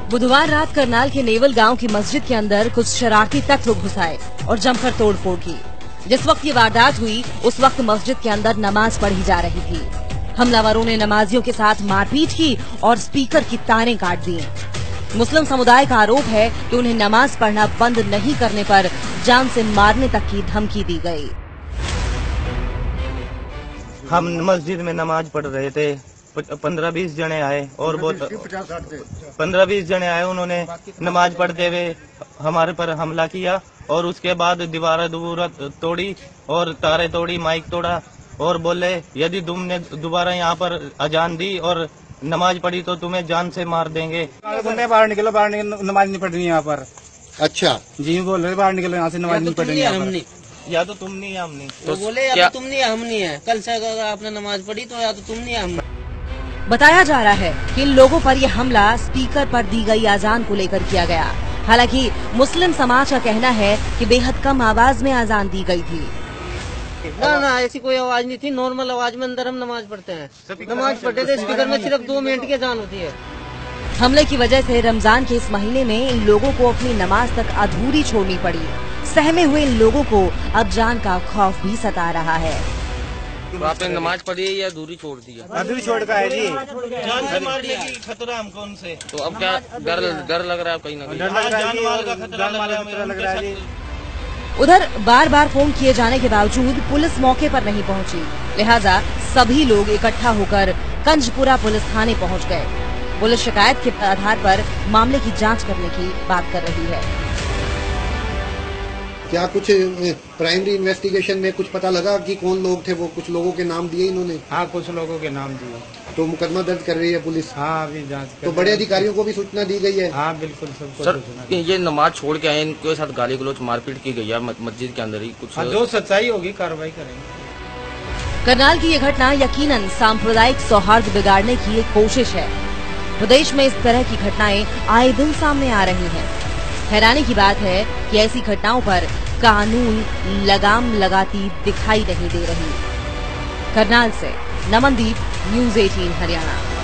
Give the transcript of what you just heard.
बुधवार रात करनाल के नेवल गांव की मस्जिद के अंदर कुछ शरारती तत्व घुस आए और जमकर तोड़फोड़ की। जिस वक्त ये वारदात हुई उस वक्त मस्जिद के अंदर नमाज पढ़ी जा रही थी। हमलावरों ने नमाजियों के साथ मारपीट की और स्पीकर की तारें काट दी। मुस्लिम समुदाय का आरोप है कि उन्हें नमाज पढ़ना बंद नहीं करने पर जान से मारने तक की धमकी दी गई। हम मस्जिद में नमाज पढ़ रहे थे, 15-20 जने आए और बहुत 15-20 जने आए। उन्होंने नमाज पढ़ते हुए हमारे पर हमला किया और उसके बाद दीवार तोड़ी और तारे तोड़ी, माइक तोड़ा और बोले यदि तुमने दोबारा यहाँ पर अजान दी और नमाज पढ़ी तो तुम्हें जान से मार देंगे। बाहर निकलो, नमाज नहीं पढ़नी यहाँ पर। अच्छा जी बोल रहे बाहर निकलो, यहाँ से नमाज नहीं पढ़नी यहाँ पर। या तो तुम नहीं हम नहीं, तो बोले या तो तुम नहीं हम नहीं है। कल से अगर आपने नमाज पढ़ी तो या तो तुम नहीं हम। बताया जा रहा है कि इन लोगों पर यह हमला स्पीकर पर दी गई अजान को लेकर किया गया। हालांकि मुस्लिम समाज का कहना है कि बेहद कम आवाज में अजान दी गई थी। ना ऐसी कोई आवाज नहीं थी, नॉर्मल आवाज में अंदर हम नमाज पढ़ते हैं। नमाज पढ़ते थे, स्पीकर में सिर्फ 2 मिनट की अजान होती है। हमले की वजह से रमजान के इस महीने में इन लोगों को अपनी नमाज तक अधूरी छोड़नी पड़ी। सहमे हुए इन लोगों को अब जान का खौफ भी सता रहा है। तो आपने नमाज पढ़ी है या अधूरी छोड़ दी है? अधूरी छोड़ का है जी। जान से मारने की खतरा हमको उनसे। तो अब क्या डर लग रहा है कहीं ना कहीं? जान माल का खतरा लग रहा है। उधर बार बार फोन किए जाने के बावजूद पुलिस मौके पर नहीं पहुंची, लिहाजा सभी लोग इकट्ठा होकर कंजपुरा पुलिस थाने पहुंच गए। पुलिस शिकायत के आधार पर मामले की जांच करने की बात कर रही है। क्या कुछ प्राइमरी इन्वेस्टिगेशन में कुछ पता लगा कि कौन लोग थे? वो कुछ लोगों के नाम दिए इन्होंने? हाँ, कुछ लोगों के नाम दिए। तो मुकदमा दर्ज कर रही है पुलिस? हाँ, अभी जांच कर। तो बड़े अधिकारियों को भी सूचना दी गई है? हाँ बिल्कुल, सबको सर ये नमाज छोड़ के आए, इनके साथ गाली गलौज मारपीट की गई है मस्जिद के अंदर ही कुछ। हाँ, जो सच्चाई होगी कार्रवाई करेंगे। करनाल की ये घटना यकीनन सांप्रदायिक सौहार्द बिगाड़ने की एक कोशिश है। प्रदेश में इस तरह की घटनाएं आए दिन सामने आ रही हैं। हैरानी की बात है कि ऐसी घटनाओं पर कानून लगाम लगाती दिखाई नहीं दे रही। करनाल से नमनदीप, न्यूज़ 18 हरियाणा।